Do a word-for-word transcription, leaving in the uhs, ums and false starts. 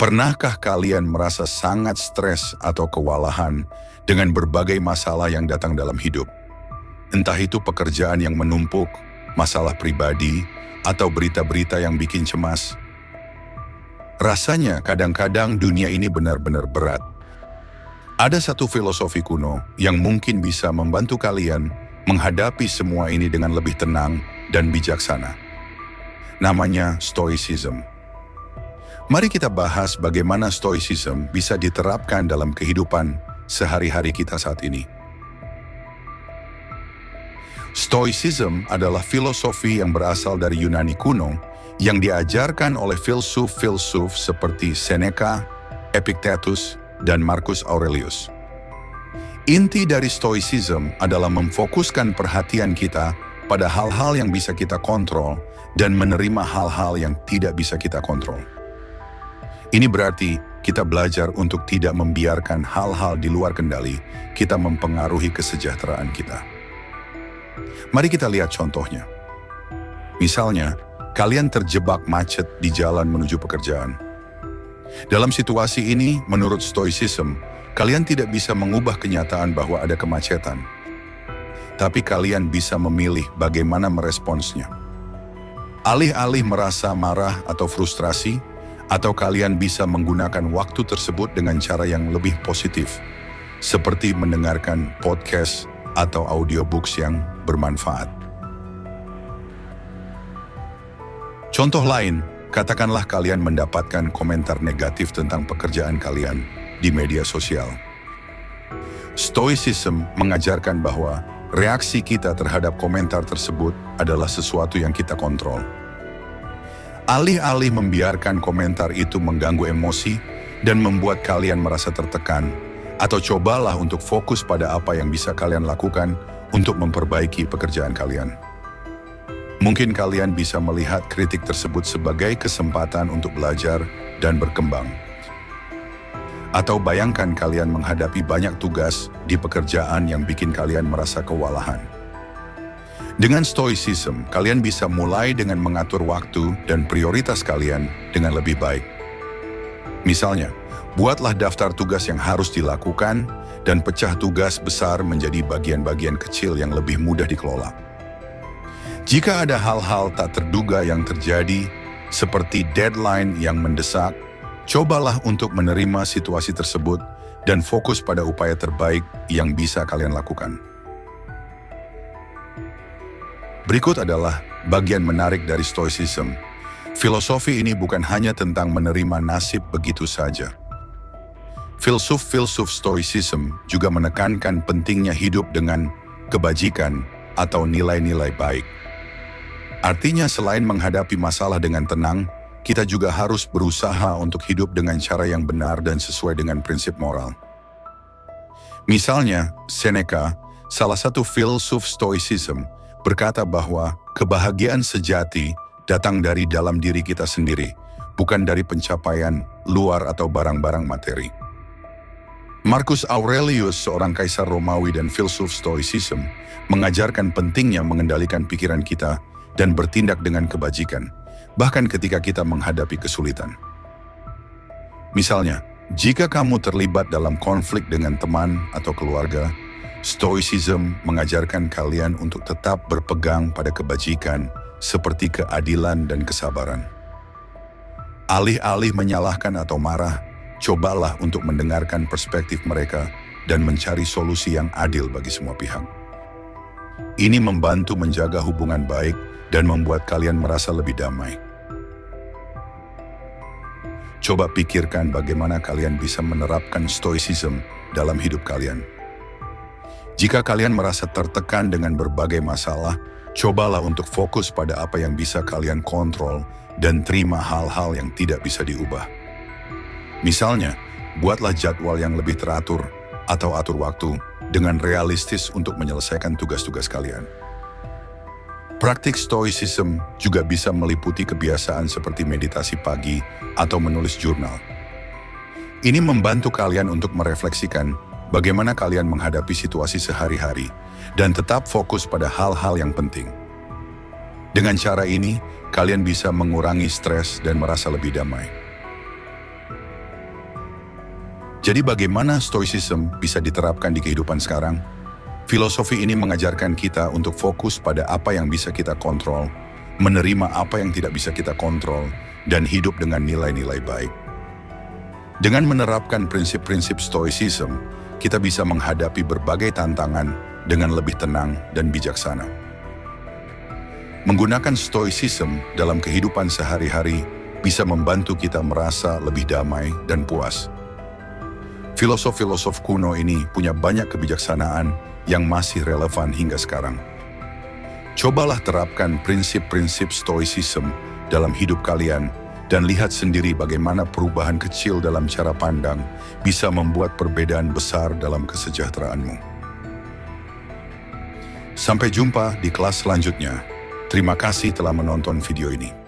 Pernahkah kalian merasa sangat stres atau kewalahan dengan berbagai masalah yang datang dalam hidup? Entah itu pekerjaan yang menumpuk, masalah pribadi, atau berita-berita yang bikin cemas. Rasanya kadang-kadang dunia ini benar-benar berat. Ada satu filosofi kuno yang mungkin bisa membantu kalian menghadapi semua ini dengan lebih tenang dan bijaksana. Namanya Stoicism. Mari kita bahas bagaimana Stoicism bisa diterapkan dalam kehidupan sehari-hari kita saat ini. Stoicism adalah filosofi yang berasal dari Yunani kuno yang diajarkan oleh filsuf-filsuf seperti Seneca, Epictetus, dan Marcus Aurelius. Inti dari Stoicism adalah memfokuskan perhatian kita pada hal-hal yang bisa kita kontrol dan menerima hal-hal yang tidak bisa kita kontrol. Ini berarti kita belajar untuk tidak membiarkan hal-hal di luar kendali kita mempengaruhi kesejahteraan kita. Mari kita lihat contohnya. Misalnya, kalian terjebak macet di jalan menuju pekerjaan. Dalam situasi ini, menurut Stoicism, kalian tidak bisa mengubah kenyataan bahwa ada kemacetan. Tapi kalian bisa memilih bagaimana meresponsnya. Alih-alih merasa marah atau frustrasi, atau kalian bisa menggunakan waktu tersebut dengan cara yang lebih positif, seperti mendengarkan podcast atau audiobooks yang bermanfaat. Contoh lain, katakanlah kalian mendapatkan komentar negatif tentang pekerjaan kalian di media sosial. Stoicism mengajarkan bahwa reaksi kita terhadap komentar tersebut adalah sesuatu yang kita kontrol. Alih-alih membiarkan komentar itu mengganggu emosi dan membuat kalian merasa tertekan, atau cobalah untuk fokus pada apa yang bisa kalian lakukan untuk memperbaiki pekerjaan kalian. Mungkin kalian bisa melihat kritik tersebut sebagai kesempatan untuk belajar dan berkembang. Atau bayangkan kalian menghadapi banyak tugas di pekerjaan yang bikin kalian merasa kewalahan. Dengan Stoicism, kalian bisa mulai dengan mengatur waktu dan prioritas kalian dengan lebih baik. Misalnya, buatlah daftar tugas yang harus dilakukan dan pecah tugas besar menjadi bagian-bagian kecil yang lebih mudah dikelola. Jika ada hal-hal tak terduga yang terjadi, seperti deadline yang mendesak, cobalah untuk menerima situasi tersebut dan fokus pada upaya terbaik yang bisa kalian lakukan. Berikut adalah bagian menarik dari Stoicism. Filosofi ini bukan hanya tentang menerima nasib begitu saja. Filsuf-filsuf Stoicism juga menekankan pentingnya hidup dengan kebajikan atau nilai-nilai baik. Artinya selain menghadapi masalah dengan tenang, kita juga harus berusaha untuk hidup dengan cara yang benar dan sesuai dengan prinsip moral. Misalnya, Seneca, salah satu filsuf Stoicism, berkata bahwa kebahagiaan sejati datang dari dalam diri kita sendiri, bukan dari pencapaian luar atau barang-barang materi. Marcus Aurelius, seorang kaisar Romawi dan filsuf Stoicism, mengajarkan pentingnya mengendalikan pikiran kita dan bertindak dengan kebajikan, bahkan ketika kita menghadapi kesulitan. Misalnya, jika kamu terlibat dalam konflik dengan teman atau keluarga, Stoicism mengajarkan kalian untuk tetap berpegang pada kebajikan seperti keadilan dan kesabaran. Alih-alih menyalahkan atau marah, cobalah untuk mendengarkan perspektif mereka dan mencari solusi yang adil bagi semua pihak. Ini membantu menjaga hubungan baik dan membuat kalian merasa lebih damai. Coba pikirkan bagaimana kalian bisa menerapkan Stoicism dalam hidup kalian. Jika kalian merasa tertekan dengan berbagai masalah, cobalah untuk fokus pada apa yang bisa kalian kontrol dan terima hal-hal yang tidak bisa diubah. Misalnya, buatlah jadwal yang lebih teratur atau atur waktu dengan realistis untuk menyelesaikan tugas-tugas kalian. Praktik Stoicism juga bisa meliputi kebiasaan seperti meditasi pagi atau menulis jurnal. Ini membantu kalian untuk merefleksikan bagaimana kalian menghadapi situasi sehari-hari dan tetap fokus pada hal-hal yang penting. Dengan cara ini, kalian bisa mengurangi stres dan merasa lebih damai. Jadi bagaimana Stoicism bisa diterapkan di kehidupan sekarang? Filosofi ini mengajarkan kita untuk fokus pada apa yang bisa kita kontrol, menerima apa yang tidak bisa kita kontrol, dan hidup dengan nilai-nilai baik. Dengan menerapkan prinsip-prinsip Stoicism, kita bisa menghadapi berbagai tantangan dengan lebih tenang dan bijaksana. Menggunakan Stoicism dalam kehidupan sehari-hari bisa membantu kita merasa lebih damai dan puas. Filosof-filosof kuno ini punya banyak kebijaksanaan yang masih relevan hingga sekarang. Cobalah terapkan prinsip-prinsip Stoicism dalam hidup kalian dan lihat sendiri bagaimana perubahan kecil dalam cara pandang bisa membuat perbedaan besar dalam kesejahteraanmu. Sampai jumpa di kelas selanjutnya. Terima kasih telah menonton video ini.